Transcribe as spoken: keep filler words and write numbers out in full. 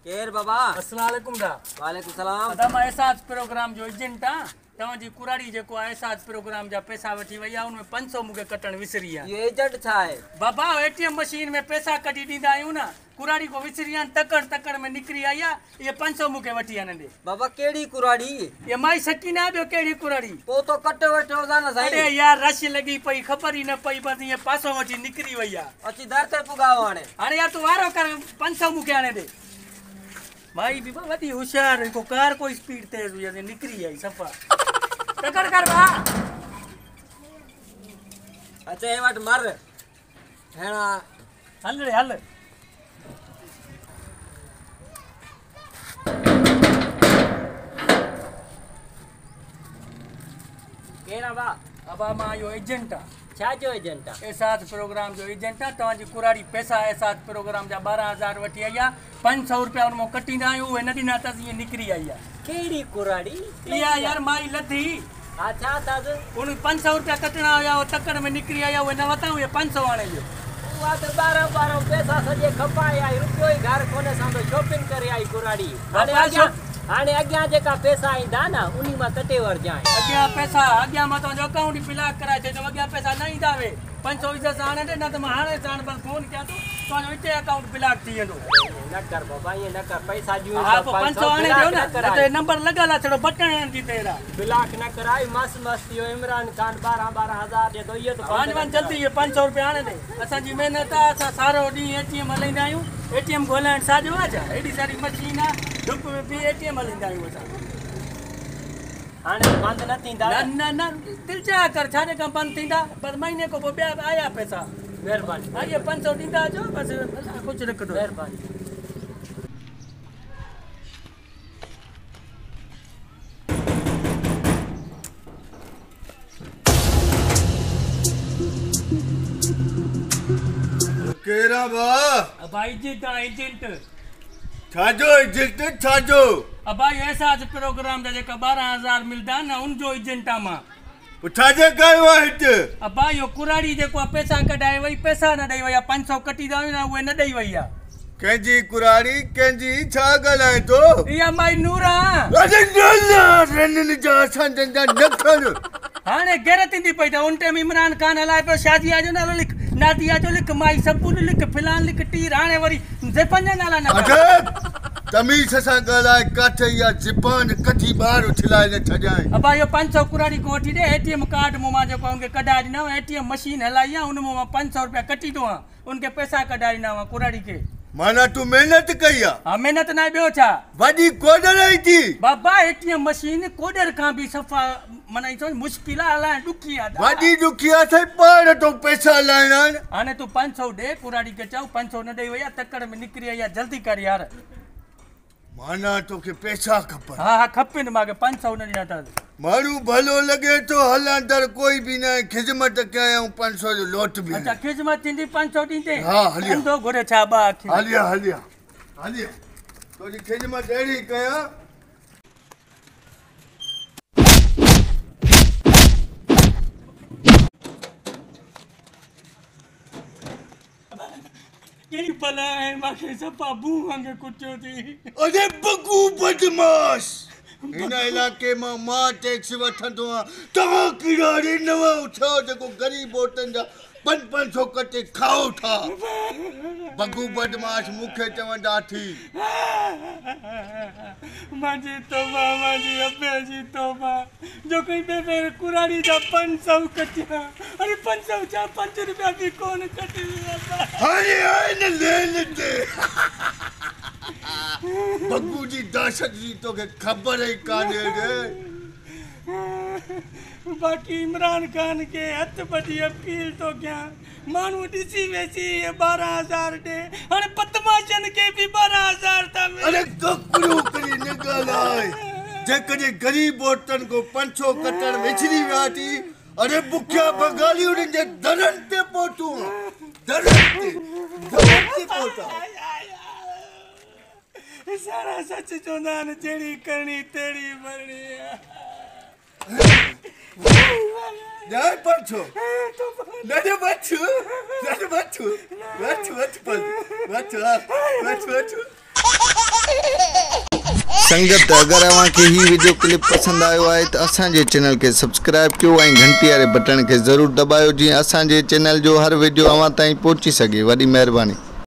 केर बाबा अस्सलाम वालेकुम दा वालेकुम सलाम। अदा मां एसाज प्रोग्राम जो एजेंट आ तव्हांजी कुराड़ी जेको आहे एसाज प्रोग्राम जा पैसा वठी वई आहे उनमें पंज सौ मूंखे कटण विसरी आहे। ये एजेंट छा है बाबा एटीएम मशीन में पैसा कढी ॾींदा आहियूं न कुराड़ी को विसरी आहे तकड़ तकड़ में निकिरी आई आहे। ये पंज सौ मूंखे वठी आहे नंढे बाबा केड़ी कुराड़ी ये माई सकी ना ॿियो कहिड़ी कुराड़ी पो तो कटे वठो दा न अरे साईं। यार रश लगी पई ख़बर ई न पई बस ये पासो वठी निकिरी वई आहे। अची दर ते पुगाओ हाणे हाणे यार तूं वारो कर पंज सौ मूंखे हाणे ॾे। माई बि वॾी होशियार को कार कोई स्पीड तेज हुई निकिरी आई सफ़ा तकड़ कर बा। अच्छा ए वट मर हेणा हल रे हल। केरा बा अबा मां यो एजेंट आ छा जो एजेंट आ एसाज प्रोग्राम जो एजेंट आ तव्हांजी कुराड़ी पैसा एसाज प्रोग्राम जा बारह हज़ार वठी आई आहे। पंज सौ रुपया उनमां कटींदा आहियूं उहे न ॾिना अथसि ईअं निकिरी आई आहे। केड़ी कुराड़ी इहा यार माई लधी अच्छा तद उन पंज सौ रुपया कटणा हुया उहो तकड़ में निकिरी आई आहे उहे न वरिता उहे पंज सौ हाणे इहो वा त बारह बारह पैसा सजे खपाए आई रुपयो ई घर कोने सां तो शॉपिंग करे आई कुराड़ी हाणे अॻियां हाणे अॻियां जेका पैसा ईंदा न उन्ही मां कटे वरजांइ। अॻियां पैसा अॻियां मां तव्हांजो अकाउंट ई ब्लॉक कराए छॾियो अॻियां पैसा न ईंदा वे पंज सौ इज़त सां हाणे ॾे न त मां हाणे साण बस फोन कयां थो तव्हांजो हिते अकाउंट ब्लॉक थी वेंदो। न कर बाबा ये न कर पैसा ॾियूं हा पोइ पंज सौ हाणे ॾियो न न त नंबर लॻल आहे छड़ो बटण हणजी तेरा ब्लॉक न कराई मस्त मस्त यो इमरान खान बारह बारह हज़ार दे तो ये तो वञ वञ जल्दी ये पंज सौ रुपया हाणे ॾे असांजी महिनत आहे असां सारो ॾींहुं एटीएम हलाईंदा आहियूं एटीएम ॻोल्हाइण साॼो आहे छा हेॾी सारी मशीन आहे डुक में बि एटीएम हलाईंदा आहियूं असां हाणे बंद न थींदा न न न दिलि चाह कर छाजे खां बंदि थींदा बस महीने खां पोइ ॿिया आया पैसा महिरबानी हा इहे पंज सौ ॾींदा अचो बसि कुझु न करो महिरबानी। केरा बा भाई जी तव्हां एजेंट छाजो एजेंट छाजो भाई एसाज प्रोग्राम जा जेका बारह हज़ार मिलंदा न उनजो एजेंट आहे मां छाजे कयो आहे हिते भाई इहो कुराड़ी जेको आहे पैसा कढाए वई पैसा न ॾेई वई आहे पंज सौ कटींदा आहियूं न उहे न ॾेई वई आहे। कंहिंजी कुराड़ी कंहिंजी छा ॻाल्हाए थो इहा माई नूरा अरे न रननि जा असांजा न खण हाणे गैरत ईंदी पई त उन टाइम इमरान खान हलाए पियो शादिया जो नालो लिख नादिया जो लिख माई सबून लिख फिलहाल लिख टीर हाणे वरी जे पंज नाला न अरे तमीज़ सां ॻाल्हाए काथे या ज़बान कठी ॿार उछलाए न छॾाए। अबा इहो पंज सौ कुराड़ी को वठी ॾे एटीएम कार्ड मूं मां जेको उनखे कढाए ॾिना एटीएम मशीन हलाई आहे उन मां पंज सौ रुपया कटी थो आहियां उनखे पैसा कढाए ॾिना हुआ कुराड़ी खे। माना तूं महिनत कई आहे हा महिनत न ॿियो छा वॾी कोडर आई थी बाबा एटीएम मशीन कोडर खां बि सफ़ा माना ई मुश्किल आहे हलाइण ॾुखी आहे वॾी ॾुखी आहे साईं पाण तो पैसा हलाइणा आहिनि। हाणे तूं पंज सौ ॾे कुराड़ी खे चओ पंज सौ न ॾेई वई आहे तकड़ में निकिरी आई आहे जल्दी कर यार। माना तोखे पैसा खपनि हा हा खपनि मूंखे पंज सौ न ॾिना अथसि माण्हू भलो लॻे थो हलंदड़ कोई बि न ख़िदमत कयऊं पंज सौ जो लोट बि अच्छा ख़िदमत थींदी पंज सौ ॾींदे हा हलिया धंधो घुरे छा ॿ अखियूं हलिया हलिया हलिया तुंहिंजी ख़िदमत अहिड़ी कयां कहिड़ी भला आहे मूंखे सफ़ा बू वांगुरु कुटियो थी। अरे बगू बदमाश हिन इलाइक़े मां मां टैक्स वठंदो आहियां तव्हां किराड़े नवां उठो जेको ग़रीब औरतुनि जा पंज पंज सौ कटे खाओ था बगू बदमाश मूंखे चवंदा थी मुंहिंजी तौबा मुंहिंजी अबे जी तौबा जो कोई बे कुराड़ी जा पंज सौ कटिया अरे पंज सौ छा पंज रुपया बि कोन कटी हाणे आहे न लेन ते बगू जी दहशत जी तोखे ख़बर ई कान्हे रे। बाक़ी इमरान खान के हथ बधी अपील तो क्या मानू ॾिसी वेसी बारह हज़ार ॾे हाणे बदमाशन के भी बारह हज़ार था अरे ककड़ो करी न ॻाल्हाए जेकॾहिं ग़रीब औरतुनि को पंज सौ कटण विछड़ी विया थी अरे बुखिया बंगाली उन्हनि जे दरनि ते पहुतूं दरनि ते दरनि ते पहुता सारा सच चवंदा आहिनि जहिड़ी करणी तहिड़ी भरणी Dai Pancho. Dai Pancho. Dai Pancho. Pancho, Pancho. Pancho, Pancho, Pancho. संगत अगर अव्हांखे ही वीडियो क्लिप पसंद आयो है तो असांजे चैनल के सब्सक्राइब कयो ऐं घंटी वाले बटन के जरूर दबायो जी असांजे चैनल जो हर वीडियो अव्हां ताईं पहुंची सके। वॾी महिरबानी।